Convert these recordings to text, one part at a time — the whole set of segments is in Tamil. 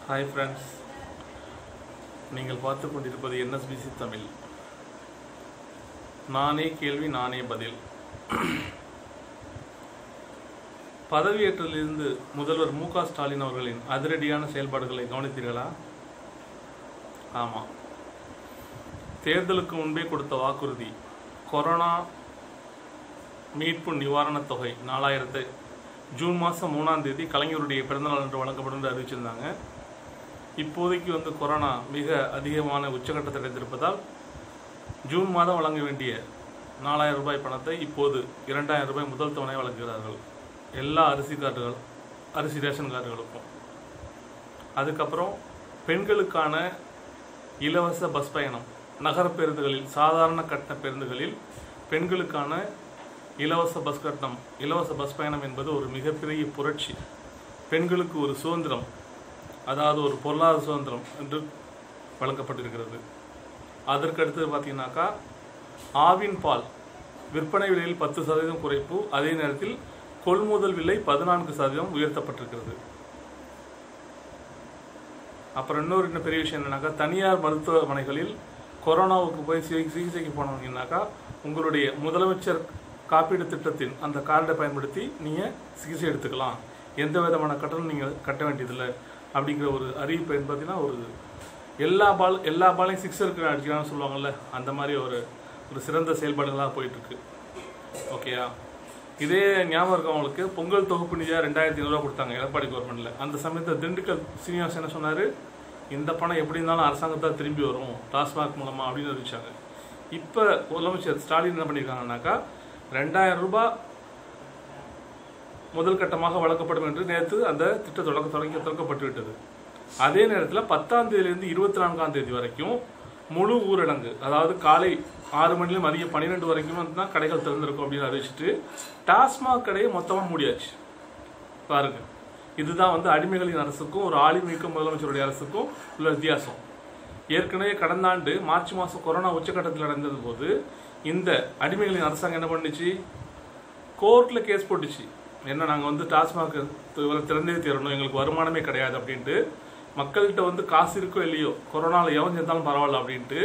हाय फ्रेंड्स, நீங்கள் பார்த்து கொண்டிருப்பது என்எஸ்பிசி தமிழ். நானே கேள்வி நானே பதில். பதவியேற்றலிருந்து முதல்வர் மு.க. ஸ்டாலின் அவர்களின் அதிரடியான செயல்பாடுகளை கவனித்தீர்களா? ஆமாம், தேர்தலுக்கு முன்பே கொடுத்த வாக்குறுதி கொரோனா மீட்பு நிவாரணத் தொகை 4000 ஜூன் மாதம் 3ஆம் தேதி கலைஞருடைய பிறந்தநாள் என்று வழங்கப்படும் என்று அறிவிச்சிருந்தாங்க. இப்போதைக்கு கொரோனா மிக அதிகமான உச்சகட்டத்தை அடைந்திருப்பதால் ஜூன் மாதம் வழங்க வேண்டிய 4000 ரூபாய் பணத்தை இப்போது 2000 ரூபாய் முதல் தவணை வழங்குகிறார்கள் எல்லா அரிசி ரேஷன் கார்டுகளுக்கும். அதுக்கப்புறம் பெண்களுக்கான இலவச பஸ் பயணம், நகர பேருந்துகளில், சாதாரண கட்டண பேருந்துகளில் பெண்களுக்கான இலவச பஸ் பயணம் என்பது ஒரு மிகப்பெரிய புரட்சி. பெண்களுக்கு ஒரு சுதந்திரம், அதாவது ஒரு பொருளாதார சுதந்திரம் என்று வழங்கப்பட்டிருக்கிறது. அதற்கடுத்து பார்த்தீங்கன்னாக்கா ஆவின் பால் விற்பனை விலையில் 10% குறைப்பு, அதே நேரத்தில் கொள்முதல் விலை 14% உயர்த்தப்பட்டிருக்கிறது. அப்புறம் இன்னொரு பெரிய விஷயம் என்னன்னாக்கா, தனியார் மருத்துவமனைகளில் கொரோனாவுக்கு போய் சிகிச்சைக்கு போனவங்கன்னாக்கா உங்களுடைய முதலமைச்சர் காப்பீடு திட்டத்தின் அந்த கார்டை பயன்படுத்தி நீங்கள் சிகிச்சை எடுத்துக்கலாம், எந்த விதமான கட்டணம் நீங்கள் கட்ட வேண்டியதில்லை அப்படிங்கிற ஒரு அறிவிப்பு பார்த்தீங்கன்னா ஒரு எல்லா பாலையும் 6 அடிக்கலாம்னு சொல்லுவாங்கள்ல, அந்த மாதிரி ஒரு சிறந்த செயல்பாடுகளாக போயிட்டுருக்கு. ஓகேயா? இதே ஞாபகம் இருக்கும் அவங்களுக்கு. பொங்கல் தொகுப்பு நிதியாக 2500 ரூபா கொடுத்தாங்க எடப்பாடி கவர்மெண்ட்டில். அந்த சமயத்தில் திண்டுக்கல் சீனிவாசன் என்ன சொன்னார், இந்த பணம் எப்படி இருந்தாலும் அரசாங்கத்தான் திரும்பி வரும் டாஸ்மாக் மூலமாக அப்படின்னு அறிவிச்சாங்க. இப்போ முதலமைச்சர் ஸ்டாலின் என்ன பண்ணியிருக்காங்கன்னாக்கா 2000 ரூபாய் முதல் கட்டமாக வழங்கப்படும் என்று நேற்று அந்த திட்டம் தொடங்கப்பட்டு விட்டது. அதே நேரத்தில் 10ஆம் தேதியிலிருந்து 24ஆம் தேதி வரைக்கும் முழு ஊரடங்கு, அதாவது காலை 6 மணிலும் மதியம் 12 வரைக்கும் தான் கடைகள் திறந்திருக்கும் அப்படின்னு அறிவிச்சுட்டு டாஸ்மாக் கடையை மொத்தமாக மூடியாச்சு. பாருங்க, இதுதான் அடிமைகளின் அரசுக்கும் ஒரு ஆளுமிக்க முதலமைச்சருடைய அரசுக்கும் உள்ள வித்தியாசம். ஏற்கனவே கடந்த ஆண்டு மார்ச் மாதம் கொரோனா உச்சக்கட்டத்தில் அடைந்தது போது இந்த அடிமைகளின் அரசாங்கம் என்ன பண்ணிச்சு, கோர்ட்டில் கேஸ் போட்டுச்சு. என்ன, நாங்கள் டாஸ்மாக் திறந்தே தீரணும், எங்களுக்கு வருமானமே கிடையாது அப்படின்ட்டு. மக்கள்கிட்ட காசு இருக்கோ இல்லையோ, கொரோனாவில் எவன் சேர்ந்தாலும் பரவாயில்ல அப்படின்ட்டு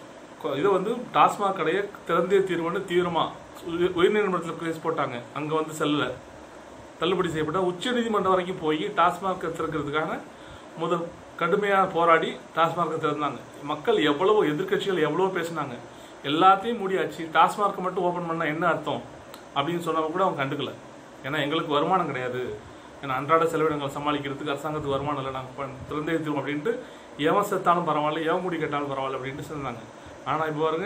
இதை டாஸ்மாக் கடையை திறந்தே தீர்வுன்னு தீவிரமாக உயர்நீதிமன்றத்தில் கேஸ் போட்டாங்க. அங்கே செல்லல, தள்ளுபடி செய்யப்பட்ட உச்சநீதிமன்றம் வரைக்கும் போய் டாஸ்மாக் திறக்கிறதுக்கான முதல் கடுமையாக போராடி டாஸ்மாக் திறந்தாங்க. மக்கள் எவ்வளவோ, எதிர்கட்சிகள் எவ்வளவோ பேசினாங்க, எல்லாத்தையும் மூடியாச்சு, டாஸ்மார்க்கை மட்டும் ஓப்பன் பண்ணால் என்ன அர்த்தம் அப்படின்னு சொன்னவங்க கூட அவங்க கண்டுக்கல. ஏன்னா எங்களுக்கு வருமானம் கிடையாது, ஏன்னா அன்றாட செலவினங்களை சமாளிக்கிறதுக்கு அரசாங்கத்துக்கு வருமானம் இல்லை, நாங்கள் திறந்தே தீர்வோம் அப்படின்ட்டு எவன் செத்தாலும் பரவாயில்ல, எவன் மூடி கேட்டாலும் பரவாயில்ல அப்படின்ட்டு சொன்னாங்க. ஆனால் இப்போ பாருங்க,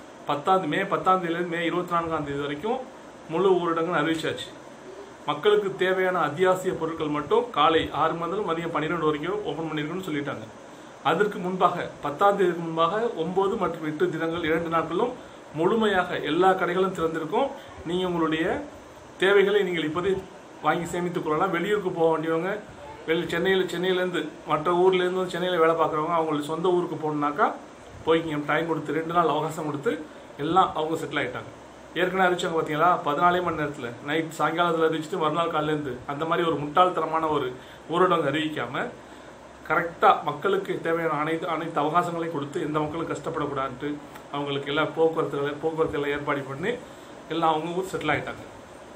மே 10ஆம் தேதியிலேருந்து மே 24ஆம் தேதி வரைக்கும் முழு ஊரடங்குன்னு அறிவிச்சாச்சு. மக்களுக்கு தேவையான அத்தியாவசிய பொருட்கள் மட்டும் காலை 6 முதல் மதியம் 12 வரைக்கும் ஓப்பன் பண்ணியிருக்குன்னு சொல்லிட்டாங்க. அதற்கு முன்பாக 10ஆம் தேதிக்கு முன்பாக 9 மற்றும் 8 தினங்கள் 2 நாட்களும் முழுமையாக எல்லா கடைகளும் திறந்திருக்கும். நீங்கள் உங்களுடைய தேவைகளை நீங்கள் இப்போதே வாங்கி சேமித்துக் கொள்ளலாம். வெளியூருக்கு போக வேண்டியவங்க, சென்னையிலேருந்து மற்ற ஊர்லேருந்து சென்னையில் வேலை பார்க்குறவங்க அவங்களுடைய சொந்த ஊருக்கு போகணுன்னாக்கா போய்க்கிங்க. டைம் கொடுத்து 2 நாள் அவகாசம் கொடுத்து எல்லாம் அவங்க செட்டில் ஆகிட்டாங்க. ஏற்கனவே அறிவிச்சாங்க பார்த்தீங்களா, 14 மணி நேரத்தில் நைட் சாயங்காலத்தில் அறிவிச்சுட்டு மறுநாள் காலையிலேருந்து அந்த மாதிரி ஒரு முட்டாள்தனமான ஒரு ஊரடங்கு அறிவிக்காமல் கரெக்டாக மக்களுக்கு தேவையான அனைத்து அவகாசங்களையும் கொடுத்து எந்த மக்களும் கஷ்டப்படக்கூடாதுன்ட்டு அவங்களுக்கு எல்லாம் போக்குவரத்துகளை ஏற்பாடு பண்ணி எல்லாம் அவங்க ஊர் செட்டில் ஆகிட்டாங்க.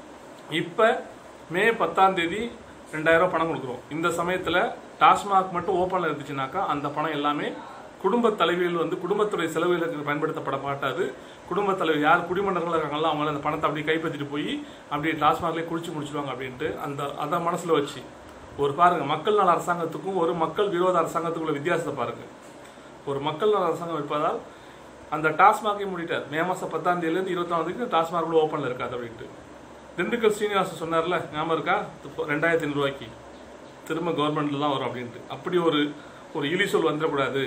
இப்போ மே 10ஆம் தேதி 2000 ரூபா பணம் கொடுக்குறோம். இந்த சமயத்தில் டாஸ்மாக் மட்டும் ஓப்பனில் இருந்துச்சுனாக்கா அந்த பணம் எல்லாமே குடும்பத் தலைவியில் குடும்பத்துடைய செலவுகளுக்கு பயன்படுத்தப்பட மாட்டாது. குடும்பத் தலைவர் யார் குடிமன்னர்கள் இருக்காங்களோ அவங்கள அந்த பணத்தை அப்படியே கைப்பற்றிட்டு போய் அப்படியே டாஸ்மாக்லேயே குடிச்சு முடிச்சிடுவாங்க அப்படின்ட்டு அதை மனசில் வச்சு பாருங்க, மக்கள் நல அரசாங்கத்துக்கும் ஒரு மக்கள் விரோத அரசாங்கத்துக்குள்ள வித்தியாசத்தை பாருங்க. ஒரு மக்கள் நல அரசாங்கம் இருப்பதால் அந்த டாஸ்மாகை மூடிட்டார். மே மாதம் 10ஆம் தேதியிலேருந்து 24ஆம் தேதி டாஸ்மாக் கூட ஓப்பனில் இருக்காது அப்படின்ட்டு. திண்டுக்கல் சீனிவாசன் சொன்னார்ல, ஞாபகம் இருக்கா, 2500 ரூபாய்க்கு திரும்ப கவர்மெண்ட்டில் தான் வரும் அப்படின்ட்டு. அப்படி ஒரு இழி சொல் வந்துடக்கூடாது.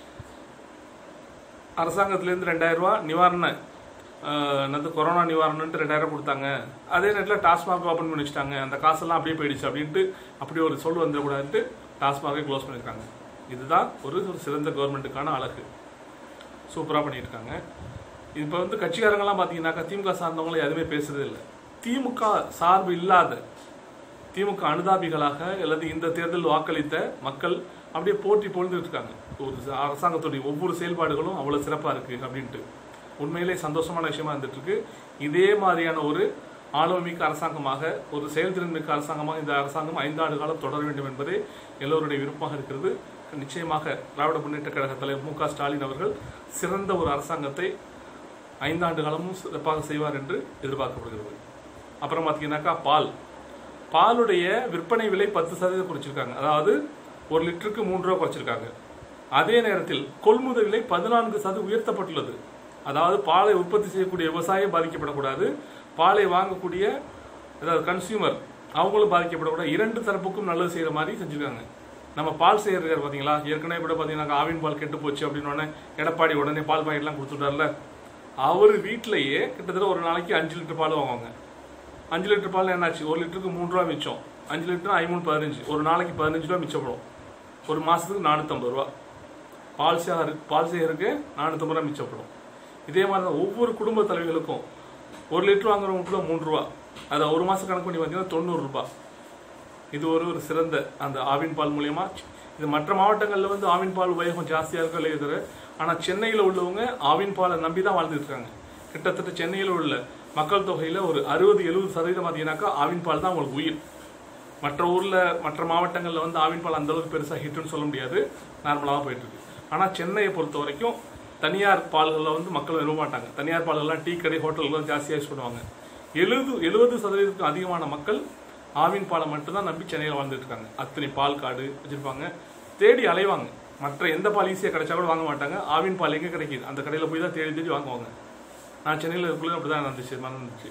அரசாங்கத்திலேருந்து 2000 ரூபா நிவாரணம், கொரோனா நிவாரணம்ட்டு 2000 கொடுத்தாங்க. அதே நேரத்தில் டாஸ்மாக் ஓப்பன் பண்ணி வச்சுட்டாங்க, அந்த காசெல்லாம் அப்படியே போயிடுச்சு அப்படின்ட்டு அப்படி ஒரு சொல் வந்துடக்கூடாதுன்ட்டு டாஸ்மாகை க்ளோஸ் பண்ணியிருக்காங்க. இதுதான் ஒரு சிறந்த கவர்மெண்ட்டுக்கான அழகு. சூப்பராக பண்ணியிருக்காங்க. இப்போ கட்சிக்காரங்கெல்லாம் பார்த்தீங்கன்னாக்கா திமுக சார்ந்தவங்களும் எதுவுமே பேசுறதே இல்லை. திமுக சார்பு இல்லாத திமுக அனுதாபிகளாக அல்லது இந்த தேர்தல் வாக்களித்த மக்கள் அப்படியே போற்றி பொழுதுட்டு இருக்காங்க. ஒரு அரசாங்கத்துடைய ஒவ்வொரு செயல்பாடுகளும் அவ்வளவு சிறப்பா இருக்கு அப்படின்ட்டு உண்மையிலே சந்தோஷமான விஷயமா இருந்துட்டு இருக்கு. இதே மாதிரியான ஒரு ஆளுமைமிக்க அரசாங்கமாக, ஒரு செயல்திறன் மிக்க அரசாங்கமாக இந்த அரசாங்கம் 5 ஆண்டு காலம் தொடர வேண்டும் என்பதே எல்லோருடைய விருப்பமாக இருக்கிறது. நிச்சயமாக திராவிட முன்னேற்ற கழக தலைவர் மு.க. ஸ்டாலின் அவர்கள் சிறந்த ஒரு அரசாங்கத்தை 5 ஆண்டு காலமும் சிறப்பாக செய்வார் என்று எதிர்பார்க்கப்படுகிறது. அப்புறம் பார்த்தீங்கன்னாக்கா பாலுடைய விற்பனை விலை 10% குறைச்சிருக்காங்க. அதாவது 1 லிட்டருக்கு 3 ரூபா குறைச்சிருக்காங்க. அதே நேரத்தில் கொள்முதல் விலை 14% உயர்த்தப்பட்டுள்ளது. அதாவது பாலை உற்பத்தி செய்யக்கூடிய விவசாயம் பாதிக்கப்படக்கூடாது, பாலை வாங்கக்கூடிய அதாவது கன்சியூமர் அவங்களும் பாதிக்கப்படக்கூடாது. 2 தரப்புக்கும் நல்லது செய்யற மாதிரி செஞ்சிருக்காங்க. நம்ம பால் செய்யறாரு பாத்தீங்களா, ஏற்கனவே கூட பாத்தீங்கன்னா ஆவின் பால் கெட்டு போச்சு அப்படின்னு எடப்பாடி உடனே பால் பாக்கெட் எல்லாம் கொடுத்துட்டார்ல, அவர் வீட்டிலேயே கிட்டத்தட்ட ஒரு நாளைக்கு 5 லிட்டர் பால் வாங்குவாங்க. 5 லிட்டர் பால் என்னாச்சு, 1 லிட்டருக்கு 3 ரூபா மிச்சம், 5 லிட்டர் 15, ஒரு நாளைக்கு 15 ரூபா மிச்சப்படும். ஒரு மாசத்துக்கு 450 ரூபா பால் செய்யறதுக்கு 450 ரூபா மிச்சப்படும். இதே மாதிரி தான் ஒவ்வொரு குடும்ப தலைவர்களுக்கும் 1 லிட்டர் வாங்குறவங்க 3 ரூபா, அதை ஒரு மாசம் கணக்கு பண்ணி பார்த்தீங்கன்னா 90 ரூபாய். இது ஒரு சிறந்த அந்த ஆவின் பால் மூலியமா. இது மற்ற மாவட்டங்கள்ல வந்து ஆவின் பால் உபயோகம் ஜாஸ்தியா இருக்கும் இல்லையே தவிர, ஆனா சென்னையில உள்ளவங்க ஆவின் பாலை நம்பி தான் வாழ்ந்துட்டு இருக்காங்க. கிட்டத்தட்ட சென்னையில் உள்ள மக்கள் தொகையில ஒரு 60-70% பார்த்தீங்கன்னாக்கா ஆவின் பால் தான் உங்களுக்கு உயிர். மற்ற மாவட்டங்கள்ல வந்து ஆவின் பால் அந்த அளவுக்கு பெருசா ஹிட்னு சொல்ல முடியாது, நார்மலாக போயிட்டு இருக்கு. ஆனா சென்னையை பொறுத்த வரைக்கும் தனியார் பால்களில் வந்து மக்கள் விரும்ப மாட்டாங்க. தனியார் பால்கள்லாம் டீ கடை ஹோட்டல்கள் ஜாஸ்தியாக யூஸ் பண்ணுவாங்க. 70% அதிகமான மக்கள் ஆவின் பாலை மட்டும்தான் நம்பி சென்னையில் வாழ்ந்துட்டு இருக்காங்க. அத்தனை பால் கார்டு வச்சிருப்பாங்க, தேடி அலைவாங்க. மற்ற எந்த பால் ஈஸியாக கிடைச்சா கூட வாங்க மாட்டாங்க. ஆவின் பால் எங்கே கிடைக்குது அந்த கடையில் போய் தான் தேடி வாங்குவாங்க. நான் சென்னையில் இருக்குள்ள அப்படிதான் நடந்துச்சு.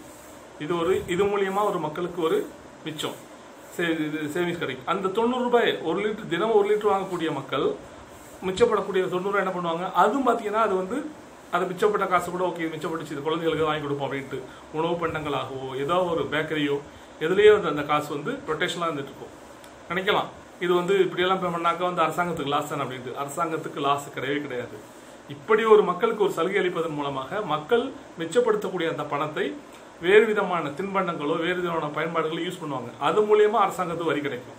இது மூலியமா ஒரு மக்களுக்கு ஒரு மிச்சம் சேவிங்ஸ் கிடைக்கும். அந்த 90 ரூபாய் 1 லிட்டர் தினம் 1 லிட்டர் வாங்கக்கூடிய மக்கள் மிச்சப்படக்கூடிய 90 ரூபாய் என்ன பண்ணுவாங்க, அதுவும் பார்த்தீங்கன்னா அது வந்து அது மிச்சப்பட்ட காசு கூட ஓகே மிச்சப்பட்டுச்சு குழந்தைகளுக்கு வாங்கி கொடுப்போம் அப்படின்ட்டு உணவு பண்டங்களாகவோ ஏதோ ஒரு பேக்கரியோ எதுலேயே வந்து அந்த காசு வந்து ரொட்டேஷனாக இருந்துட்டு இருக்கும். நினைக்கலாம் இது வந்து இப்படியெல்லாம் பண்ணாக்கா வந்து அரசாங்கத்துக்கு லாஸ் தானே அப்படின்ட்டு. அரசாங்கத்துக்கு லாஸ் கிடையாது. இப்படி ஒரு மக்களுக்கு ஒரு சலுகை அளிப்பதன் மூலமாக மக்கள் மிச்சப்படுத்தக்கூடிய அந்த பணத்தை வேறு விதமான தின்பண்டங்களோ வேறு விதமான பயன்பாடுகளோ யூஸ் பண்ணுவாங்க. அது மூலியமா அரசாங்கத்துக்கு வரி கிடைக்கும்.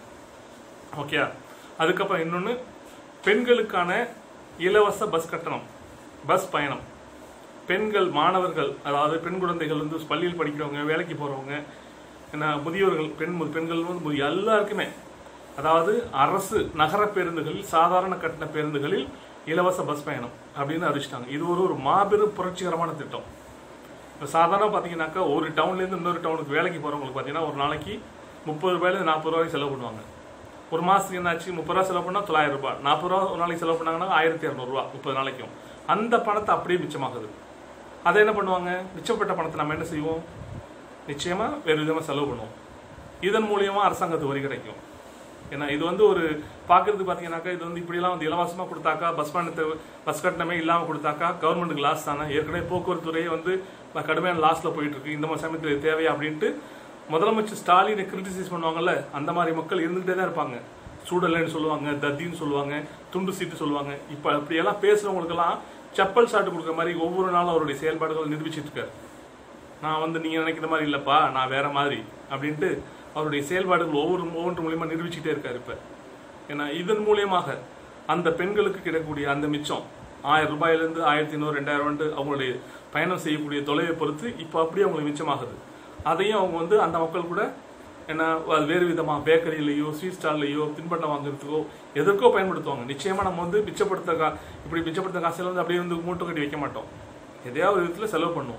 ஓகே. அதுக்கப்புறம் இன்னொன்று, பெண்களுக்கான இலவச பஸ் கட்டணம், பஸ் பயணம். பெண்கள் மாணவர்கள், அதாவது பெண் குழந்தைகள் வந்து பள்ளியில் படிக்கிறவங்க, வேலைக்கு போறவங்க, முதியோர்கள், பெண்கள் வந்து எல்லாருக்குமே, அதாவது அரசு நகர பேருந்துகளில் சாதாரண கட்டண பேருந்துகளில் இலவச பஸ் பயணம் அப்படின்னு அறிவிச்சிட்டாங்க. இது ஒரு மாபெரும் புரட்சிகரமான திட்டம். இப்போ சாதாரண பார்த்தீங்கன்னாக்கா ஒரு டவுன்லேருந்து இன்னொரு டவுனுக்கு வேலைக்கு போகிறவங்களுக்கு பார்த்தீங்கன்னா ஒரு நாளைக்கு 30 ரூபாயிலேருந்து 40 ரூபாய் செலவு பண்ணுவாங்க. ஒரு மாதத்துக்கு என்னாச்சு, 30 ரூபா செலவு பண்ணால் 900 ரூபாய், 40 ரூபா ஒரு நாளைக்கு செலவு பண்ணாங்கன்னா 1200 ரூபா 30 நாளைக்கும். அந்த பணத்தை அப்படியே மிச்சமாகுது. அதை என்ன பண்ணுவாங்க, மிச்சப்பட்ட பணத்தை நம்ம என்ன செய்வோம், நிச்சயமா வேறு விதமாக செலவு பண்ணுவோம். இதன் மூலியமா அரசாங்கத்துக்கு வரி கிடைக்கும். ஏன்னா இது வந்து ஒரு பார்க்கறதுக்கு பார்த்தீங்கன்னாக்கா இது வந்து இப்படிலாம் வந்து இலவசமாக கொடுத்தாக்கா பஸ் கட்டணமே இல்லாமல் கொடுத்தாக்கா கவர்மெண்ட்டுக்கு லாஸ் தானே. ஏற்கனவே போக்குவரத்து துறையை வந்து கடுமையான லாஸ்ல போயிட்டு இருக்கு, இந்த மாதிரி சமயத்தில் தேவையா அப்படின்ட்டு முதலமைச்சர் ஸ்டாலினை கிரிட்டிசைஸ் பண்ணுவாங்கல்ல, அந்த மாதிரி மக்கள் இருந்துகிட்டே தான் இருப்பாங்க. சூடலைன்னு சொல்லுவாங்க, தத்தின்னு சொல்லுவாங்க, துண்டு சீட்டு சொல்லுவாங்க. இப்போ அப்படியெல்லாம் பேசுறவங்களுக்கெல்லாம் செப்பல் சாட்டு கொடுக்குற மாதிரி ஒவ்வொரு நாளும் அவருடைய செயல்பாடுகள் நிரூபிச்சிட்டு இருக்காரு. நான் வந்து நீங்க நினைக்கிற மாதிரி இல்லப்பா, நான் வேற மாதிரி அப்படின்ட்டு அவருடைய செயல்பாடுகள் ஒவ்வொன்று மூலியமா நிரூபிச்சுட்டே இருக்காரு. இப்ப ஏன்னா இதன் மூலியமாக அந்த பெண்களுக்கு கிடைக்கக்கூடிய அந்த மிச்சம் 1000 ரூபாயிலிருந்து 1500 2000 அவங்களுடைய பயணம் செய்யக்கூடிய தொலைவை பொறுத்து இப்போ அப்படியே அவங்களுக்கு மிச்சமாகுது. அதையும் அவங்க வந்து அந்த மக்கள் கூட என்ன வேறு விதமாக பேக்கரியிலையோ ஸ்வீட் ஸ்டால்லையோ தின்பண்டம் வாங்குறதுக்கோ எதற்கோ பயன்படுத்துவாங்க. நிச்சயமா நம்ம வந்து மிச்சப்படுத்த காசுல வந்து அப்படியே வந்து மூட்டை கட்டி வைக்க மாட்டோம், எதையாவது விதத்தில் செலவு பண்ணுவோம்.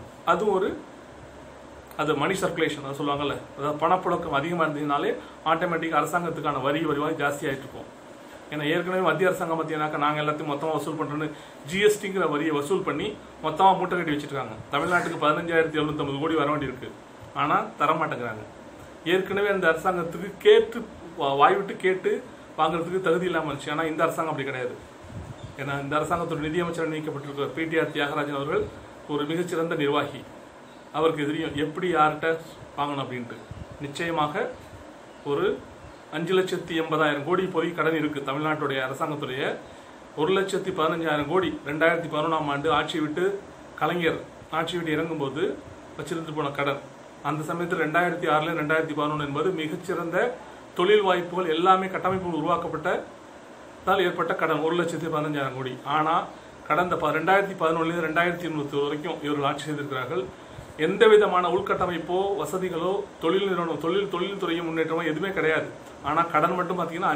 அது மணி சர்க்குலேஷன் அதை சொல்லுவாங்கல்ல, அதாவது பணப்புழக்கம் அதிகமாக இருந்ததுனாலே ஆட்டோமேட்டிக்காக அரசாங்கத்துக்கான வரிவாக ஜாஸ்தி ஆகிட்டு இருக்கும். ஏன்னா ஏற்கனவே மத்திய அரசாங்கம் பார்த்தீங்கன்னாக்கா நாங்கள் எல்லாத்தையும் மொத்தமாக வசூல் பண்ணுறோன்னு ஜிஎஸ்டிங்கிற வரியை வசூல் பண்ணி மொத்தமாக மூட்டை கட்டி வச்சுருக்காங்க. தமிழ்நாட்டுக்கு 15,750 கோடி வர வேண்டியிருக்கு, ஆனால் தரமாட்டேங்கிறாங்க. ஏற்கனவே அந்த அரசாங்கத்துக்கு வாய் விட்டு கேட்டு வாங்குறதுக்கு தகுதி இல்லாமல் இருந்துச்சு. ஆனால் இந்த அரசாங்கம் அப்படி கிடையாது. ஏன்னா இந்த அரசாங்கத்தோட நிதியமைச்சர் நியமிக்கப்பட்டிருக்கிற பிடிஆர் தியாகராஜன் அவர்கள் ஒரு மிகச்சிறந்த நிர்வாகி. அவருக்கு தெரியும் எப்படி யார்கிட்ட வாங்கணும் அப்படின்ட்டு. நிச்சயமாக ஒரு 5,80,000 கோடி போய் கடன் இருக்கு தமிழ்நாட்டுடைய அரசாங்கத்துடைய. 1,15,000 கோடி 2011ஆம் ஆண்டு ஆட்சி விட்டு கலைஞர் ஆட்சி விட்டு இறங்கும்போது வச்சிருந்து போன கடன். அந்த சமயத்தில் 2006 2011 என்பது மிகச்சிறந்த தொழில் வாய்ப்புகள் எல்லாமே கட்டமைப்புகள் உருவாக்கப்பட்டதால் ஏற்பட்ட கடன் 1,15,000 கோடி. ஆனால் கடந்த 2011 2021 வரைக்கும் இவர்கள் ஆட்சி செய்திருக்கிறார்கள். எந்த விதமான உள்கட்டமைப்போ வசதிகளோ தொழில் நிறுவனம் தொழில்துறையும் முன்னேற்றமோ எதுவுமே கிடையாது. ஆனால் கடன் மட்டும் பார்த்தீங்கன்னா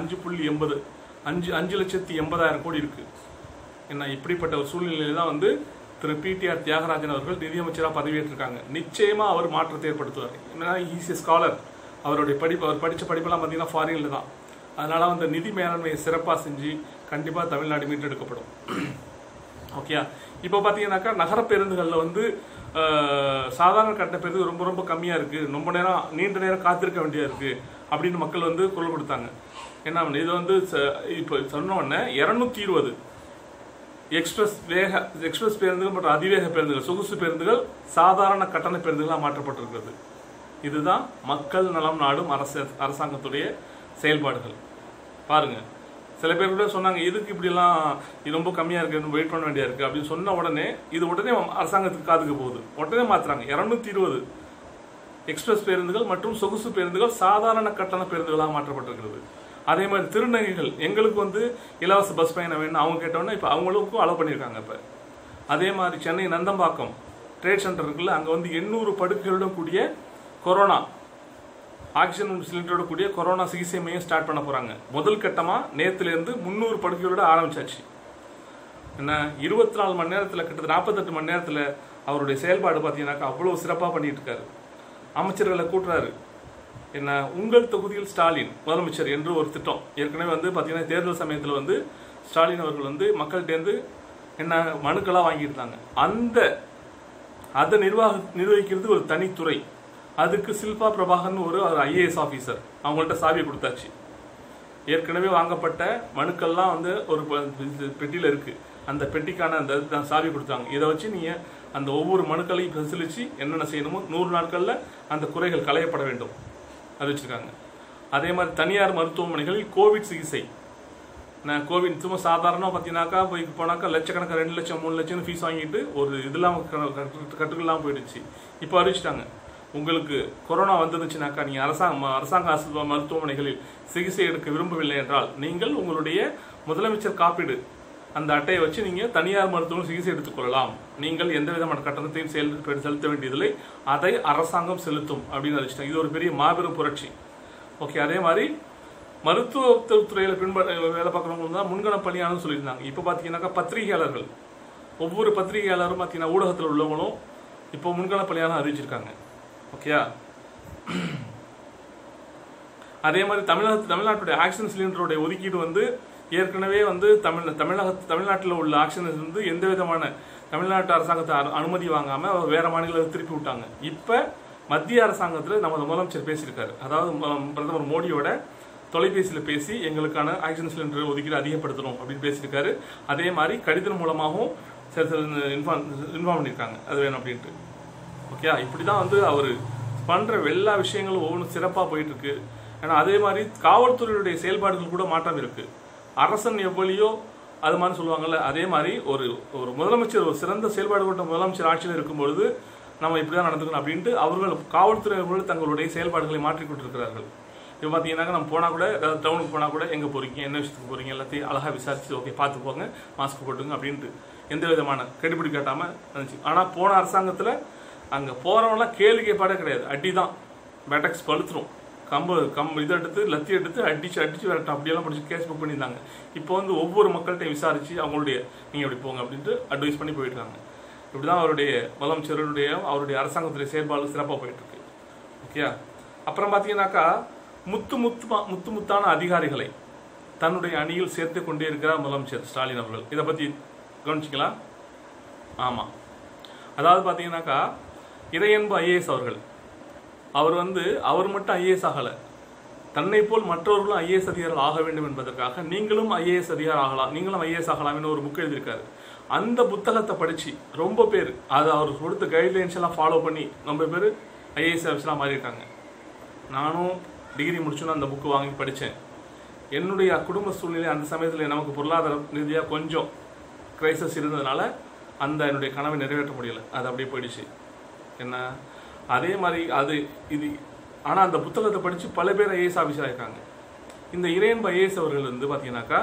5,80,000 கோடி இருக்கு. என்ன இப்படிப்பட்ட ஒரு சூழ்நிலையில தான் வந்து திரு பிடிஆர் தியாகராஜன் அவர்கள் நிதியமைச்சராக பதவியேற்றிருக்காங்க. நிச்சயமா அவர் மாற்றத்தை ஏற்படுத்துவார். ஏன்னா ஈஸி ஸ்காலர், அவர் படித்த படிப்பெல்லாம் பார்த்தீங்கன்னா ஃபாரின்ல தான். அதனால வந்து நிதி மேலாண்மையை சிறப்பாக செஞ்சு கண்டிப்பாக தமிழ்நாடு மீட்டெடுக்கப்படும். ஓகே, இப்போ பார்த்தீங்கன்னாக்கா நகர பேருந்துகளில் வந்து சாதாரண கட்ட பேருந்து ரொம்ப ரொம்ப கம்மியாக இருக்குது, ரொம்ப நேரம் நீண்ட நேரம் காத்திருக்க வேண்டியதாக இருக்குது அப்படின்னு மக்கள் வந்து குரல் கொடுத்தாங்க. என்ன இது வந்து இப்போ சொன்ன உடனே 220 எக்ஸ்பிரஸ் பேருந்துகள் மற்றும் அதிவேக பேருந்துகள், சொகுசு பேருந்துகள் சாதாரண கட்டண பேருந்துகளாக மாற்றப்பட்டிருக்கிறது. இதுதான் மக்கள் நலம் நாடும் அரசாங்கத்துடைய செயல்பாடுகள். பாருங்க, சில பேர் கூட சொன்னாங்க இதுக்கு இப்படிலாம் இது ரொம்ப கம்மியாக இருக்கு, வெயிட் பண்ண வேண்டியா இருக்கு அப்படின்னு சொன்ன உடனே இது உடனே அரசாங்கத்துக்கு காதுக்கு போகுது, உடனே மாத்துறாங்க. 220 எக்ஸ்பிரஸ் பேருந்துகள் மற்றும் சொகுசு பேருந்துகள் சாதாரண கட்டண பேருந்துகளாக மாற்றப்பட்டிருக்கிறது. அதே மாதிரி திருநங்கைகள் எங்களுக்கு வந்து இலவச பஸ் பயணம் வேணும் அவங்க கேட்டோன்னா இப்போ அவங்களுக்கும் அலோவ் பண்ணியிருக்காங்க. இப்போ அதே மாதிரி சென்னை நந்தம்பாக்கம் ட்ரேட் சென்டர் இருக்குல்ல, அங்கே வந்து 800 படுக்கைகளுடன் கூடிய கொரோனா ஆக்சிஜன் சிலிண்டரோட கூடிய கொரோனா சிகிச்சை மையம் ஸ்டார்ட் பண்ண போறாங்க. முதல் கட்டமா நேற்றுலேருந்து 300 படுக்கைகளோட ஆரம்பிச்சாச்சு. என்ன 24 மணி நேரத்தில் கிட்டத்தட்ட 48 மணி நேரத்தில் அவருடைய செயல்பாடு பார்த்தீங்கன்னாக்கா அவ்வளோ சிறப்பாக பண்ணிட்டு இருக்காரு. அமைச்சர்களை கூட்டுறாரு. என்ன உங்கள் தொகுதியில் ஸ்டாலின் முதலமைச்சர் என்று ஒரு திட்டம் ஏற்கனவே வந்து பார்த்தீங்கன்னா தேர்தல் சமயத்தில் வந்து ஸ்டாலின் அவர்கள் வந்து மக்கள்கிட்டேருந்து என்ன மனுக்களாக வாங்கியிருந்தாங்க. அதை நிர்வகிக்கிறது ஒரு தனித்துறை. அதுக்கு சில்பா பிரபாகர்னு ஒரு IAS ஆஃபீஸர் அவங்கள்ட்ட சாவி கொடுத்தாச்சு. ஏற்கனவே வாங்கப்பட்ட மனுக்கள்லாம் வந்து ஒரு பெட்டியில் இருக்கு. அந்த பெட்டிக்கான அந்த சாவி கொடுத்தாங்க. இதை வச்சு நீங்க அந்த ஒவ்வொரு மனுக்களையும் பரிசீலிச்சு என்னென்ன செய்யணுமோ 100 நாட்கள்ல அந்த குறைகள் களையப்பட வேண்டும் அது வச்சிருக்காங்க. அதே மாதிரி தனியார் மருத்துவமனைகளில் கோவிட் சிகிச்சை, நான் கோவிட் சும்மா சாதாரணமாக பார்த்தீங்கன்னாக்கா போனாக்கா லட்சக்கணக்காக 2 லட்சம் 3 லட்சம் ஃபீஸ் வாங்கிட்டு ஒரு இதெல்லாம் கட்டுக்கெல்லாம் போயிடுச்சு. இப்போ அறிவிச்சிட்டாங்க, உங்களுக்கு கொரோனா வந்துருந்துச்சுனாக்கா நீங்கள் அரசாங்க மருத்துவமனைகளில் சிகிச்சை எடுக்க விரும்பவில்லை என்றால் நீங்கள் உங்களுடைய முதலமைச்சர் காப்பீடு அந்த அட்டையை வச்சு நீங்கள் தனியார் மருத்துவம் சிகிச்சை எடுத்துக்கொள்ளலாம். நீங்கள் எந்த விதமான கட்டணத்தையும் செலுத்த வேண்டியதில்லை, அதை அரசாங்கம் செலுத்தும் அப்படின்னு அறிவிச்சிட்டாங்க. இது ஒரு பெரிய மாபெரும் புரட்சி. ஓகே, அதே மாதிரி மருத்துவத்துறையில் வேலை பார்க்குறவங்க தான் முன்கண பணியாளர்னு சொல்லியிருந்தாங்க. இப்போ பார்த்தீங்கன்னாக்கா பத்திரிகையாளர்கள், ஒவ்வொரு பத்திரிகையாளரும் பார்த்தீங்கன்னா ஊடகத்தில் உள்ளவங்களும் இப்போ முன்கண பணியாளர் அறிவிச்சிருக்காங்க. ஓகேயா, அதே மாதிரி தமிழ்நாட்டுடைய ஆக்சிஜன் சிலிண்டருடைய ஒதுக்கீடு வந்து ஏற்கனவே வந்து தமிழ்நாட்டில் உள்ள ஆக்சிஜன் வந்து எந்த விதமான தமிழ்நாட்டு அரசாங்கத்தை அனுமதி வாங்காம வேற மாநிலத்தில் திருப்பி விட்டாங்க. இப்ப மத்திய அரசாங்கத்தில் நமது முதலமைச்சர் பேசியிருக்காரு. அதாவது பிரதமர் மோடியோட தொலைபேசியில் பேசி எங்களுக்கான ஆக்சிஜன் சிலிண்டர் ஒதுக்கீடு அதிகப்படுத்தணும் அப்படின்னு பேசியிருக்காரு. அதே மாதிரி கடிதம் மூலமாகவும் இன்ஃபார்ம் பண்ணியிருக்காங்க அது வேணும் அப்படின்ட்டு. ஓகே, இப்படிதான் வந்து அவர் பண்ற எல்லா விஷயங்களும் ஒவ்வொன்றும் சிறப்பாக போயிட்டு இருக்கு. ஏன்னா அதே மாதிரி காவல்துறையுடைய செயல்பாடுகள் கூட மாற்றம் இருக்கு. அரசன் எவ்வளியோ அது மாதிரி சொல்லுவாங்கல்ல, அதே மாதிரி ஒரு முதலமைச்சர் ஒரு சிறந்த செயல்பாடு கொண்ட முதலமைச்சர் ஆட்சியில் இருக்கும்பொழுது நம்ம இப்படிதான் நடந்துக்கணும் அப்படின்ட்டு அவர்கள் காவல்துறையினர்கள் தங்களுடைய செயல்பாடுகளை மாற்றிக்கொண்டிருக்கிறார்கள். இப்போ பார்த்தீங்கன்னாக்க நம்ம போனால் கூட ஏதாவது டவுனுக்கு போனால் கூட எங்கே போறீங்க, என்ன விஷயத்துக்கு போறீங்க எல்லாத்தையும் அழகாக விசாரிச்சு ஓகே பார்த்து போங்க, மாஸ்க் போட்டுங்க அப்படின்ட்டு எந்த விதமான கெடுபிடி காட்டாமல் இருந்துச்சு. ஆனால் போன அரசாங்கத்தில் அங்கே போகிறவங்களாம் கேள்வி கேட்பாடே கிடையாது, அடி தான், பேட்டக்ஸ் பழுத்துரும், இதை எடுத்து லத்தி எடுத்து அடிச்சு வரட்டும் அப்படியெல்லாம் படிச்சு கேஸ் புக் பண்ணியிருந்தாங்க. இப்போ வந்து ஒவ்வொரு மக்கள்கிட்டையும் விசாரிச்சு அவங்களுடைய நீங்கள் எப்படி போங்க அப்படின்ட்டு அட்வைஸ் பண்ணி போயிட்டாங்க. இப்படிதான் அவருடைய அவருடைய அரசாங்கத்துடைய செயல்பாடு சிறப்பாக போயிட்டு இருக்கு. ஓகே, அப்புறம் பார்த்தீங்கன்னாக்கா முத்தான அதிகாரிகளை தன்னுடைய அணியில் சேர்த்து கொண்டே இருக்கிறார் முதலமைச்சர் ஸ்டாலின் அவர்கள். இதை பத்தி கவனிச்சிக்கலாம். ஆமா, அதாவது பார்த்தீங்கன்னாக்கா இறையன்பு IAS அவர்கள், அவர் மட்டும் IAS ஆகல, தன்னை போல் மற்றவர்களும் IAS அதிகாரிகள் ஆக வேண்டும் என்பதற்காக நீங்களும் IAS அதிகாரி ஆகலாம், நீங்களும் IAS ஆகலாம் ஒரு புக் எழுதியிருக்காரு. அந்த புத்தகத்தை படிச்சு ரொம்ப பேர் அதை அவர் கொடுத்த கைட்லைன்ஸ் எல்லாம் ஃபாலோ பண்ணி ரொம்ப பேர் IAS ஆஃபீஸராக மாறியிருக்காங்க. நானும் டிகிரி முடிச்சுன்னு அந்த புக்கு வாங்கி படித்தேன். என்னுடைய குடும்ப சூழ்நிலை அந்த சமயத்தில் நமக்கு பொருளாதார ரீதியாக கொஞ்சம் கிரைசஸ் இருந்ததுனால என்னுடைய கனவை நிறைவேற்ற முடியல, அது அப்படியே போயிடுச்சு. என்ன அதே மாதிரி இது ஆனால் அந்த புத்தகத்தை படித்து பல பேர் ஐஏஎஸ் ஆஃபீஸர் ஆயிருக்காங்க. இந்த இறையன்பு ஐஏஎஸ் அவர்கள் வந்து பார்த்தீங்கன்னாக்கா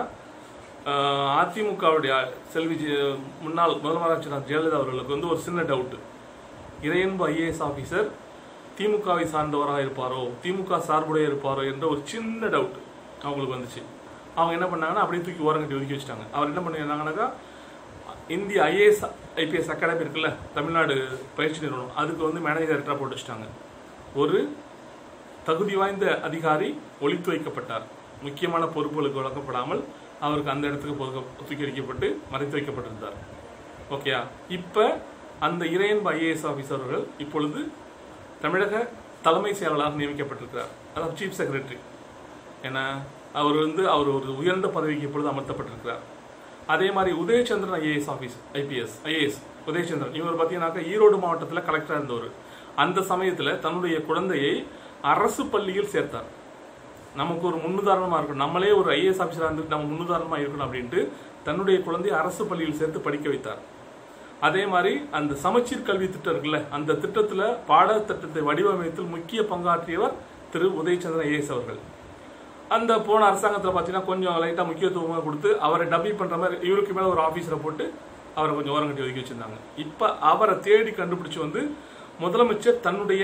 அதிமுகவுடைய முன்னாள் முதலமைச்சர் ஜெயலலிதா அவர்களுக்கு வந்து ஒரு சின்ன டவுட்டு, இறையன்பு ஐஏஎஸ் ஆஃபீஸர் திமுகவை சார்ந்தவராக இருப்பாரோ, திமுக சார்புடைய இருப்பாரோ என்ற ஒரு சின்ன டவுட் அவங்களுக்கு வந்துச்சு. அவங்க என்ன பண்ணாங்கன்னா அப்படியே தூக்கி ஓரங்கட்டி ஒதுக்கி வச்சுட்டாங்க. அவர் என்ன பண்ணிருந்தாங்கன்னாக்கா இந்திய ஐஏஎஸ் ஐபிஎஸ் அகாடமி இருக்குல்ல, தமிழ்நாடு பயிற்சி நிறுவனம், அதுக்கு வந்து மேனேஜர் டைரக்டராக போட்டு வச்சுட்டாங்க. ஒரு தகுதி வாய்ந்த அதிகாரி ஒழித்து வைக்கப்பட்டார். முக்கியமான பொறுப்புகளுக்கு வழங்கப்படாமல் அவருக்கு அந்த இடத்துக்கு தூக்கி வைக்கப்பட்டு மறைத்து வைக்கப்பட்டிருந்தார். ஓகேயா? இப்போ அந்த இறையன்பு ஐஏஎஸ் ஆஃபீஸர்கள் இப்பொழுது தமிழக தலைமை செயலாளராக நியமிக்கப்பட்டிருக்கிறார். அதாவது சீஃப் செக்ரட்டரி. ஏன்னா அவர் ஒரு உயர்ந்த பதவிக்கு இப்பொழுது அமர்த்தப்பட்டிருக்கிறார். அதே மாதிரி உதயச்சந்திரன் ஐஏஎஸ் உதயச்சந்திரன் இவர் பார்த்தீங்கன்னாக்கா ஈரோடு மாவட்டத்தில் கலெக்டராக இருந்தவர். அந்த சமயத்தில் தன்னுடைய குழந்தையை அரசு பள்ளியில் சேர்த்தார். நமக்கு ஒரு முன்னுதாரணமாக இருக்கணும், நம்மளே ஒரு ஐஏஎஸ் ஆஃபீஸராக இருந்துட்டு நம்ம முன்னுதாரணமாக இருக்கணும் அப்படின்ட்டு தன்னுடைய குழந்தையை அரசு பள்ளியில் சேர்த்து படிக்க வைத்தார். அதே மாதிரி அந்த சமச்சீர் கல்வி திட்டம் இருக்குல்ல, அந்த திட்டத்தில் பாடத்திட்டத்தை வடிவமைத்தில் முக்கிய பங்காற்றியவர் திரு உதயச்சந்திரன் ஐஏஎஸ் அவர்கள். அந்த போன அரசாங்கத்தில் பார்த்தீங்கன்னா கொஞ்சம் லைட்டாக முக்கியத்துவமாக கொடுத்து அவரை டப்பி பண்ணுற மாதிரி இவருக்கு மேலே ஒரு ஆஃபீஸரை போட்டு அவரை கொஞ்சம் ஓரங்கட்டி ஒதுக்கி வச்சிருந்தாங்க. இப்போ அவரை தேடி கண்டுபிடிச்சி வந்து முதலமைச்சர் தன்னுடைய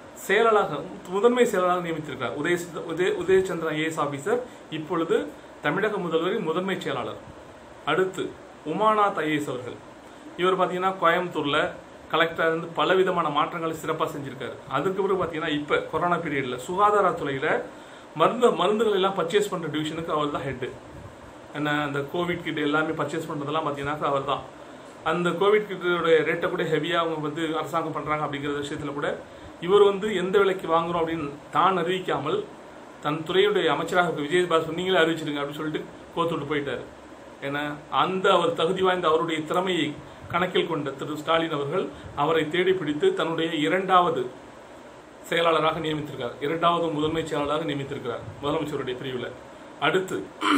முதன்மை செயலாளராக நியமித்திருக்கிறார். உதயச்சந்திரன் ஐஏஎஸ் ஆஃபீஸர் இப்பொழுது தமிழக முதல்வரின் முதன்மை செயலாளர். அடுத்து உமாநாத் ஐஏஎஸ் அவர்கள். இவர் பார்த்தீங்கன்னா கோயம்புத்தூரில் கலெக்டராக இருந்து பலவிதமான மாற்றங்களை சிறப்பாக செஞ்சிருக்காரு. அதுக்கு பிறகு பார்த்தீங்கன்னா இப்போ கொரோனா பீரியடில் சுகாதாரத்துறையில் மருந்துகள் எல்லாம் பர்ச்சேஸ் பண்ணுற டிவிஷனுக்கு அவர் தான் ஹெட்டு. என்ன அந்த கோவிட் கிட் எல்லாமே பர்ச்சேஸ் பண்ணுறதெல்லாம் பார்த்தீங்கன்னாக்கா அவர் தான். அந்த கோவிட் கிட்டோடைய ரேட்டை கூட ஹெவியாக அவங்க வந்து அரசாங்கம் பண்ணுறாங்க அப்படிங்கிற விஷயத்தில் கூட இவர் வந்து எந்த விலைக்கு வாங்குறோம் அப்படின்னு தான் அறிவிக்காமல் தன் துறையுடைய அமைச்சராக விஜயபாஸ்கர் நீங்களே அறிவிச்சிடுங்க அப்படின்னு சொல்லிட்டு கோத்துட்டு போயிட்டார். ஏன்னா அந்த அவர் தகுதி வாய்ந்த அவருடைய திறமையை கணக்கில் கொண்ட திரு ஸ்டாலின் அவர்கள் அவரை தேடி பிடித்து தன்னுடைய இரண்டாவது செயலாளராக நியமித்திருக்கார். இரண்டாவது முதன்மை செயலாளராக நியமித்திருக்கிறார் முதலமைச்சருடைய பிரிவில். அடுத்து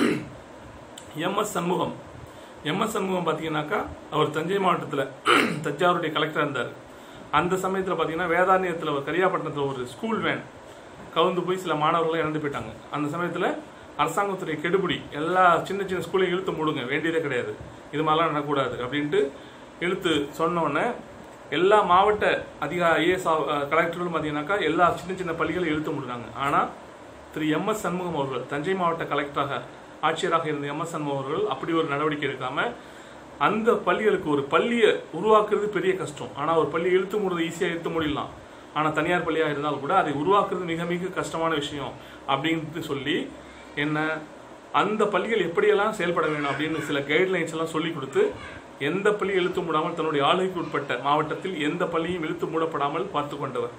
எம்எஸ் சண்முகம் பார்த்தீங்கன்னாக்கா அவர் தஞ்சை மாவட்டத்தில் தஞ்சாவூருடைய கலெக்டராக இருந்தார். அந்த சமயத்தில் பார்த்தீங்கன்னா வேதாரண்யத்தில் கரியாப்பட்டினத்தில் ஒரு ஸ்கூல் வேன் கவுந்து போய் சில மாணவர்கள் இறந்து போயிட்டாங்க. அந்த சமயத்தில் அரசாங்கத்துடைய கெடுபிடி எல்லா சின்ன சின்ன ஸ்கூலையும் இழுத்து மூடுங்க, வேண்டியதே கிடையாது, இது மாதிரிலாம் நடக்கக்கூடாது அப்படின்ட்டு இழுத்து சொன்னோடனே எல்லா மாவட்ட ஐஏஎஸ் கலெக்டர்களும் பார்த்தீங்கன்னாக்கா எல்லா சின்ன சின்ன பள்ளிகளும் இழுத்து முடினாங்க. ஆனால் திரு எம்எஸ் சண்முகம் அவர்கள் தஞ்சை மாவட்ட கலெக்டராக ஆட்சியராக இருந்த எம்எஸ் சண்முகம் அவர்கள் அப்படி ஒரு நடவடிக்கை எடுக்காம அந்த பள்ளிகளுக்கு ஒரு பள்ளியை உருவாக்குறது பெரிய கஷ்டம். ஆனால் ஒரு பள்ளியை இழுத்து மூடுறது ஈஸியாக இழுத்து முடியலாம். ஆனால் தனியார் பள்ளியாக இருந்தாலும் கூட அதை உருவாக்குறது மிக மிக கஷ்டமான விஷயம் அப்படின்ட்டு சொல்லி என்ன அந்த பள்ளிகள் எப்படியெல்லாம் செயல்பட வேணும் அப்படின்னு சில கைட்லைன்ஸ் எல்லாம் சொல்லி கொடுத்து எந்த பள்ளியும் இழுத்து மூடாமல் தன்னுடைய ஆளுகைக்கு உட்பட்ட மாவட்டத்தில் எந்த பள்ளியும் இழுத்து மூடப்படாமல் பார்த்து கொண்டவர்.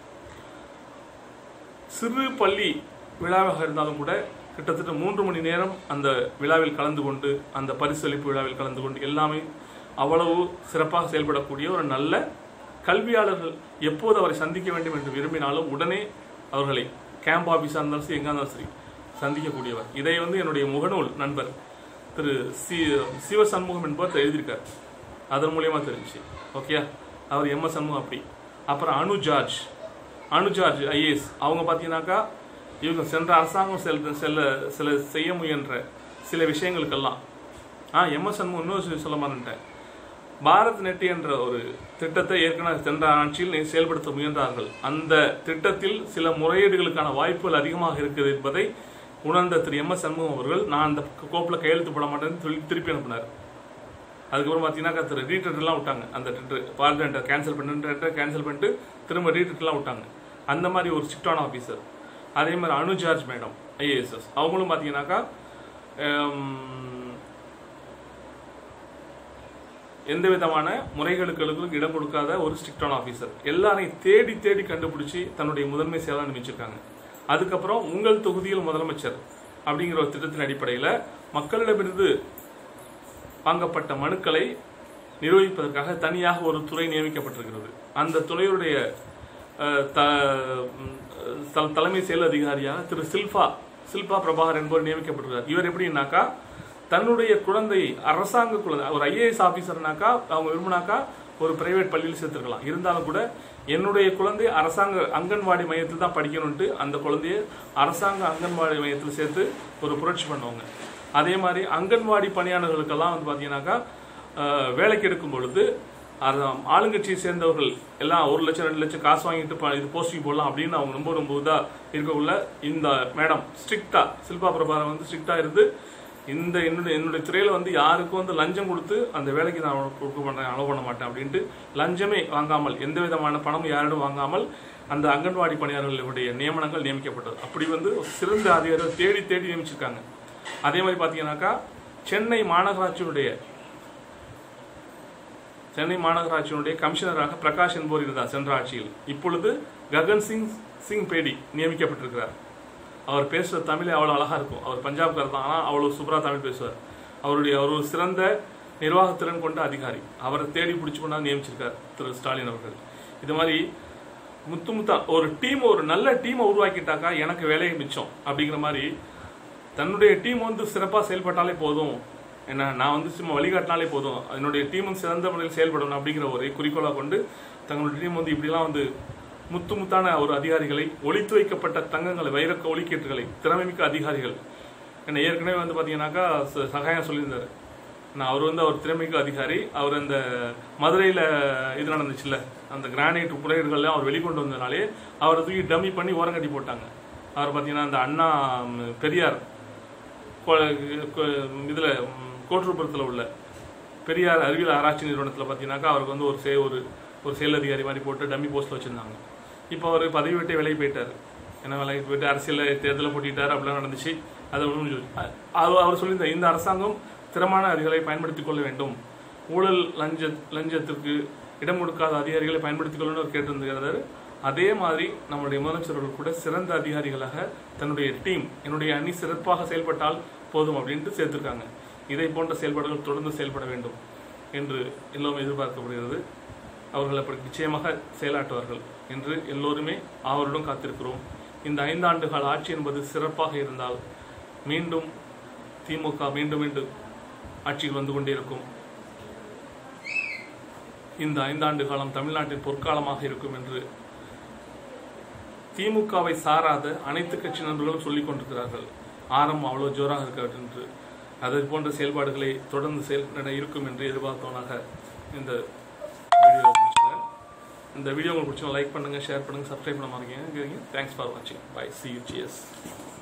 சிறு பள்ளி விழாவாக இருந்தாலும் கூட கிட்டத்தட்ட 3 மணி நேரம் அந்த விழாவில் கலந்து கொண்டு அந்த பரிசளிப்பு விழாவில் கலந்து கொண்டு எல்லாமே அவ்வளவு சிறப்பாக செயல்படக்கூடிய ஒரு நல்ல கல்வியாளர்கள் எப்போது அவரை சந்திக்க வேண்டும் என்று விரும்பினாலும் உடனே அவர்களை கேம்ப் ஆஃபீஸாக இருந்தாலும் சரி எங்கே இருந்தாலும் சரி சந்திக்கக்கூடியவர். இதை வந்து என்னுடைய முகநூல் நண்பர் திரு சிவசண்முகம் என்பவர் எழுதியிருக்கார். அதன் மூலியமா தெரிஞ்சு ஓகே. அவர் எம்எஸ் சண்முகம் அப்படி. அப்புறம் அனு ஜார்ஜ் ஐஏஎஸ் அவங்க பார்த்தீங்கன்னாக்கா இவங்க சென்ற அரசாங்கம் சில செய்ய முயன்ற சில விஷயங்களுக்கெல்லாம் எம்எஸ் சண்முகம் இன்னொரு சொல்ல மாட்டேன். பாரத் நெட் என்ற ஒரு திட்டத்தை ஏற்கனவே சென்ற ஆட்சியில் செயல்படுத்த முயன்றார்கள். அந்த திட்டத்தில் சில முறையீடுகளுக்கான வாய்ப்புகள் அதிகமாக இருக்குது என்பதை உணர்ந்த திரு எம்எஸ் சண்முகம் அவர்கள் நான் அந்த கோப்பில் கையெழுத்து போட மாட்டேன்னு சொல்லி திருப்பி அனுப்பினார். அதுக்கப்புறம் பார்த்தீங்கன்னா திரு ரீட்ரெட்லாம் விட்டாங்க. அந்த டெண்டர் பார்லிமெண்ட்டை கேன்சல் பண்ணிட்டு திரும்ப ரீட்ரெட்லாம் விட்டாங்க. அந்த மாதிரி ஒரு ஸ்ட்ரிக்டான ஆஃபீஸர். அதே மாதிரி அனு ஜார்ஜ் மேடம் ஐஏஎஸ்எஸ் அவங்களும் பார்த்தீங்கன்னாக்கா எந்த விதமான முறைகளுக்கு இடம் கொடுக்காத ஒரு ஸ்ட்ரிக்டான ஆஃபீஸர். எல்லாரையும் தேடி தேடி கண்டுபிடிச்சி தன்னுடைய முதன்மை செயலாளர் நியமிச்சிருக்காங்க. அதுக்கப்புறம் உங்கள் தொகுதியில் முதலமைச்சர் அப்படிங்கிற ஒரு திட்டத்தின் அடிப்படையில் மக்களிடமிருந்து வாங்கப்பட்ட மனுக்களை நிர்வகிப்பதற்காக தனியாக ஒரு துறை நியமிக்கப்பட்டிருக்கிறது. அந்த துறையுடைய தலைமை செயல் அதிகாரியாக திரு சில்பா பிரபாகர் என்பவர் நியமிக்கப்பட்டிருக்கிறார். இவர் எப்படின்னாக்கா தன்னுடைய குழந்தை அரசாங்க குழந்தை ஒரு ஐஏஎஸ் ஆஃபீஸர்னாக்கா அவங்க விரும்பினாக்கா ஒரு பிரைவேட் பள்ளியில் சேர்த்துருக்கலாம். இருந்தாலும் கூட என்னுடைய குழந்தை அரசாங்க அங்கன்வாடி மையத்தில் தான் படிக்கணும்ட்டு அந்த குழந்தைய அரசாங்க அங்கன்வாடி மையத்தில் சேர்த்து ஒரு புரட்சி பண்ணுவாங்க. அதே மாதிரி அங்கன்வாடி பணியாளர்களுக்கெல்லாம் வந்து பார்த்தீங்கன்னாக்கா வேலைக்கு எடுக்கும் பொழுது ஆளுங்கட்சியை சேர்ந்தவர்கள் எல்லாம் 1 லட்சம் 2 லட்சம் காசு வாங்கிட்டு இது போஸ்டிங் போடலாம் அப்படின்னு அவங்க ரொம்ப இதாக இருக்கக்குள்ள இந்த மேடம் ஸ்ட்ரிக்டா சில்பா பிரபாகரன் வந்து ஸ்ட்ரிக்டா இருந்து இந்த என்னுடைய துறையில வந்து யாருக்கும் வந்து லஞ்சம் கொடுத்து அந்த வேலைக்கு நான் அலோவ் பண்ண மாட்டேன் அப்படின்ட்டு லஞ்சமே வாங்காமல் எந்த விதமான பணமும் யாரிடம் வாங்காமல் அந்த அங்கன்வாடி பணியாளர்களுடைய நியமனங்கள் நியமிக்கப்பட்டது. அப்படி வந்து சிறந்த அதிகாரிகள் தேடி நியமிச்சிருக்காங்க. அதே மாதிரி பார்த்தீங்கன்னாக்கா சென்னை மாநகராட்சியினுடைய கமிஷனராக பிரகாஷ் என்பவர் இருந்தார் சென்ற ஆட்சியில். இப்பொழுது ககன் சிங் பேடி நியமிக்கப்பட்டிருக்கிறார். அவர் பேசுகிற தமிழே அவ்வளோ அழகாக இருக்கும். அவர் பஞ்சாப்காரர் தான், ஆனால் அவ்வளோ சூப்பராக தமிழ் பேசுவார். அவர் ஒரு சிறந்த நிர்வாகத்திறன் கொண்ட அதிகாரி. அவரை தேடி பிடிச்சி கொண்டாந்து நியமிச்சிருக்கார் திரு ஸ்டாலின் அவர்கள். இது மாதிரி முத்தா ஒரு நல்ல டீமை உருவாக்கிட்டாக்கா எனக்கு வேலையை மிச்சம் அப்படிங்கிற மாதிரி தன்னுடைய டீம் வந்து சிறப்பாக செயல்பட்டாலே போதும், என்ன நான் வந்து சும்மா வழிகாட்டினாலே போதும், என்னுடைய டீம் வந்து சிறந்த முறையில் செயல்படணும் அப்படிங்கிற ஒரு குறிக்கோளாக கொண்டு தங்களுடைய டீம் வந்து இப்படிலாம் வந்து முத்தான ஒரு அதிகாரிகளை, ஒளித்து வைக்கப்பட்ட தங்கங்களை, வைரக்க ஒளிக்கேட்டுகளை, திறமைமிக்க அதிகாரிகள். என்ன ஏற்கனவே வந்து பார்த்தீங்கன்னாக்கா சகாயம் சொல்லியிருந்தார். அவர் வந்து அவர் திறமைமிக்க அதிகாரி. அவர் அந்த மதுரையில் இது நடந்துச்சுல்ல, அந்த கிரானைட் புலையர்கள்லாம் அவர் வெளிக்கொண்டு வந்ததுனாலே அவரை தூக்கி டம்மி பண்ணி ஓரங்கட்டி போட்டாங்க. அவர் பார்த்தீங்கன்னா அந்த அண்ணா பெரியார் இதில் கோட்டூர்புரத்தில் உள்ள பெரியார் அறிவியல் ஆராய்ச்சி நிறுவனத்தில் பார்த்தீங்கன்னாக்கா அவருக்கு வந்து ஒரு செயல் அதிகாரி மாதிரி போட்டு டம்மி போஸ்ட்டில் வச்சுருந்தாங்க. இப்போ அவர் பதவி விட்டு விலகி போயிட்டார். ஏன்னா விலகி போயிட்டு அரசியலில் தேர்தலில் போட்டிட்டார், அப்படிலாம் நடந்துச்சு. அதை அவர் சொல்லியிருந்தார், இந்த அரசாங்கம் திறமான அதிகாரிகளை பயன்படுத்திக் கொள்ள வேண்டும், ஊழல் லஞ்சத்திற்கு இடம் கொடுக்காத அதிகாரிகளை பயன்படுத்திக் கொள்ளணும்னு அவர் கேட்டிருந்தார். அதே மாதிரி நம்முடைய முதலமைச்சர்கள் கூட சிறந்த அதிகாரிகளாக தன்னுடைய டீம், என்னுடைய அணி சிறப்பாக செயல்பட்டால் போதும் அப்படின்ட்டு சேர்த்திருக்காங்க. இதை போன்ற செயல்பாடுகள் தொடர்ந்து செயல்பட வேண்டும் என்று எல்லோரும் எதிர்பார்க்கப்படுகிறது. அவர்கள் அப்படி நிச்சயமாக செயலாற்றுவார்கள் என்று எல்லோருமே அவருடன் காத்திருக்கிறோம். இந்த 5 ஆண்டுகால ஆட்சி என்பது சிறப்பாக இருந்தால் மீண்டும் திமுக மீண்டும் ஆட்சியில் வந்து கொண்டே இருக்கும். இந்த 5 ஆண்டு காலம் தமிழ்நாட்டின் பொற்காலமாக இருக்கும் என்று திமுகவை சாராத அனைத்து கட்சி நண்பர்களும் சொல்லிக் கொண்டிருக்கிறார்கள். ஆரம்பம் அவ்வளவு ஜோராக இருக்க என்று அதை போன்ற செயல்பாடுகளை தொடர்ந்து செயல்பட இருக்கும் என்று எதிர்பார்த்தவனாக இந்த வீடியோ முடிச்சுக்கிறேன். இந்த வீடியோ உங்களுக்கு பிடிச்சா லைக் பண்ணுங்க, ஷேர் பண்ணுங்க, சப்ஸ்கிரைப் பண்ண மறக்காதீங்க. தேங்க்ஸ் ஃபார் வாட்சிங். பை. See you. Cheers.